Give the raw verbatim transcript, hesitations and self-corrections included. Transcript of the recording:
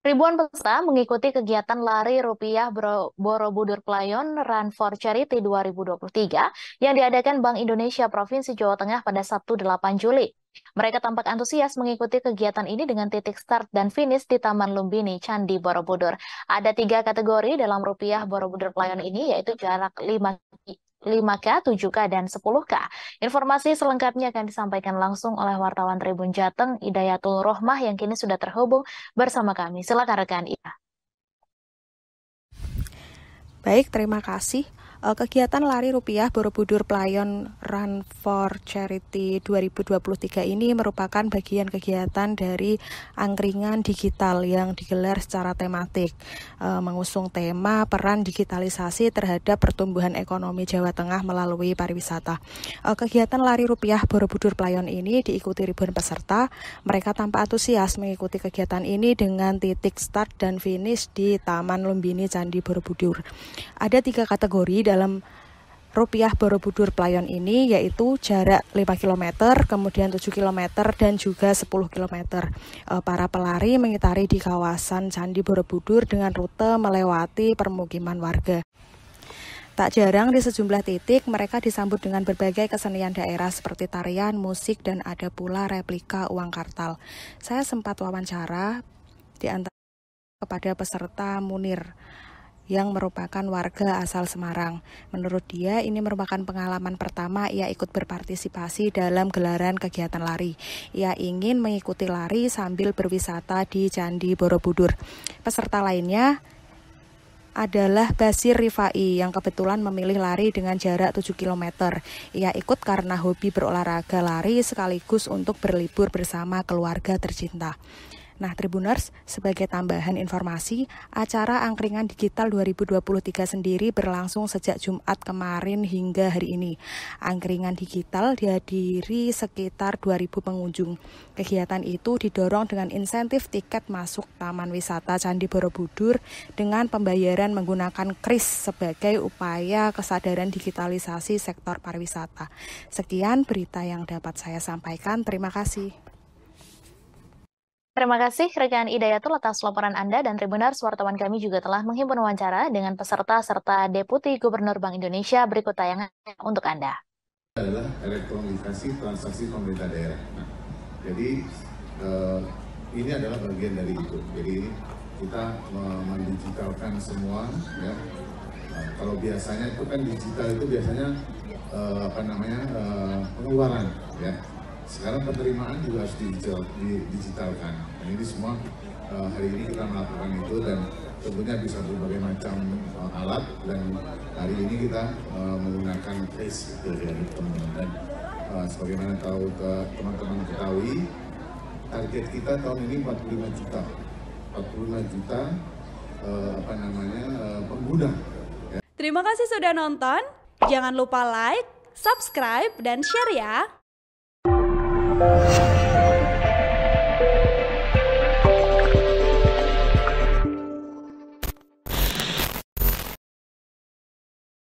Ribuan peserta mengikuti kegiatan Lari Rupiah Boro- Borobudur Playon Run for Charity dua ribu dua puluh tiga yang diadakan Bank Indonesia Provinsi Jawa Tengah pada Sabtu delapan Juli. Mereka tampak antusias mengikuti kegiatan ini dengan titik start dan finish di Taman Lumbini, Candi Borobudur. Ada tiga kategori dalam Rupiah Borobudur Playon ini, yaitu jarak lima lima K, tujuh K, dan sepuluh K. Informasi selengkapnya akan disampaikan langsung oleh wartawan Tribun Jateng, Idayatul Rohmah, yang kini sudah terhubung bersama kami. Silakan rekan Ida. Baik, terima kasih. Kegiatan Lari Rupiah Borobudur Playon Run for Charity dua ribu dua puluh tiga ini merupakan bagian kegiatan dari angkringan digital yang digelar secara tematik, mengusung tema peran digitalisasi terhadap pertumbuhan ekonomi Jawa Tengah melalui pariwisata. Kegiatan Lari Rupiah Borobudur Playon ini diikuti ribuan peserta. Mereka tampak antusias mengikuti kegiatan ini dengan titik start dan finish di Taman Lumbini Candi Borobudur. Ada tiga kategori dalam Rupiah Borobudur Playon ini, yaitu jarak lima kilometer, kemudian tujuh kilometer, dan juga sepuluh kilometer. Para pelari mengitari di kawasan Candi Borobudur dengan rute melewati permukiman warga. Tak jarang di sejumlah titik mereka disambut dengan berbagai kesenian daerah seperti tarian, musik, dan ada pula replika uang kartal. Saya sempat wawancara di antara kepada peserta Munir, yang merupakan warga asal Semarang. Menurut dia, ini merupakan pengalaman pertama ia ikut berpartisipasi dalam gelaran kegiatan lari. Ia ingin mengikuti lari sambil berwisata di Candi Borobudur. Peserta lainnya adalah Basir Rifai yang kebetulan memilih lari dengan jarak tujuh kilometer. Ia ikut karena hobi berolahraga lari sekaligus untuk berlibur bersama keluarga tercinta. Nah, Tribuners, sebagai tambahan informasi, acara Angkringan Digital dua ribu dua puluh tiga sendiri berlangsung sejak Jumat kemarin hingga hari ini. Angkringan Digital dihadiri sekitar dua ribu pengunjung. Kegiatan itu didorong dengan insentif tiket masuk Taman Wisata Candi Borobudur dengan pembayaran menggunakan kris sebagai upaya kesadaran digitalisasi sektor pariwisata. Sekian berita yang dapat saya sampaikan. Terima kasih. Terima kasih rekan Idayatul atas laporan Anda, dan Tribuners, wartawan kami juga telah menghimpun wawancara dengan peserta serta Deputi Gubernur Bank Indonesia. Berikut tayangan untuk Anda. Adalah elektronisasi transaksi pemerintah daerah. Nah, jadi eh, ini adalah bagian dari itu. Jadi kita mendigitalkan semua. Ya. Nah, kalau biasanya itu kan digital itu biasanya eh, apa namanya eh, pengeluaran, ya. Sekarang penerimaan juga harus digital, digitalkan. Dan ini semua uh, hari ini kita melakukan itu, dan tentunya bisa berbagai macam uh, alat, dan hari ini kita uh, menggunakan face dari teman-teman. Dan uh, sebagaimana tahu ke teman-teman ketahui, target kita tahun ini empat puluh lima juta, empat puluh lima juta uh, apa namanya uh, pengguna. Ya. Terima kasih sudah nonton. Jangan lupa like, subscribe, dan share ya. Thank you.